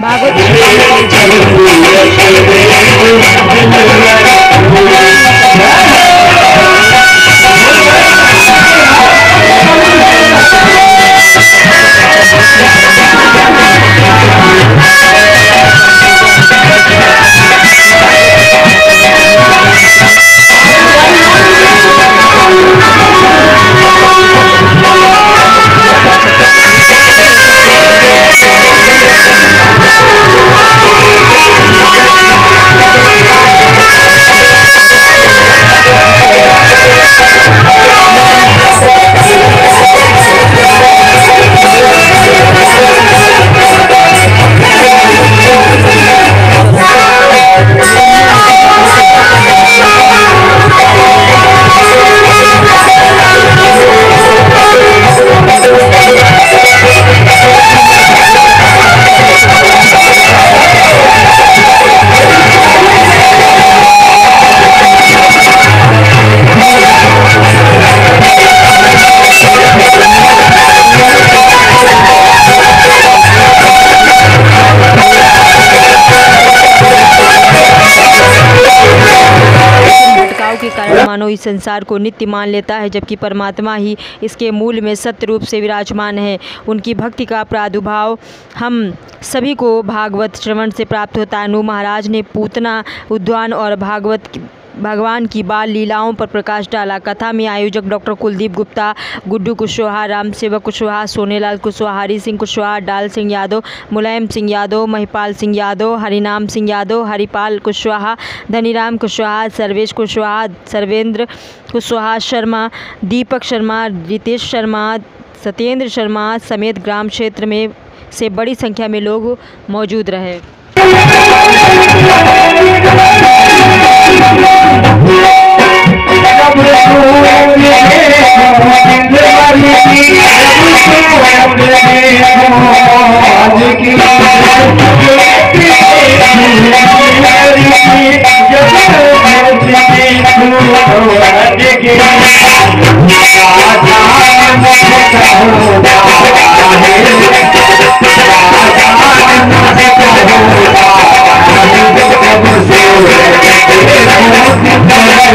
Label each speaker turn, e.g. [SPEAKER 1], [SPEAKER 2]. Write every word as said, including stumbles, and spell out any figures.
[SPEAKER 1] भागवत के कारण मानव इस संसार को नित्य मान लेता है, जबकि परमात्मा ही इसके मूल में सत्य रूप से विराजमान है। उनकी भक्ति का प्रादुर्भाव हम सभी को भागवत श्रवण से प्राप्त होता है। अनु महाराज ने पूतना, उद्यान और भागवत भगवान की बाल लीलाओं पर प्रकाश डाला। कथा में आयोजक डॉक्टर कुलदीप गुप्ता, गुड्डू कुशवाहा, राम सेवक कुशवाहा, सोनेलाल कुशवाहा, हरि सिंह कुशवाहा, डाल सिंह यादव, मुलायम सिंह यादव, महिपाल सिंह यादव, हरिनाम सिंह यादव, हरिपाल कुशवाहा, धनीराम कुशवाहा, सर्वेश कुशवाहा, सर्वेंद्र कुशवाहा शर्मा, दीपक शर्मा, रितेश शर्मा, सत्येंद्र शर्मा समेत ग्राम क्षेत्र में से बड़ी संख्या में लोग मौजूद रहे।
[SPEAKER 2] Thank you.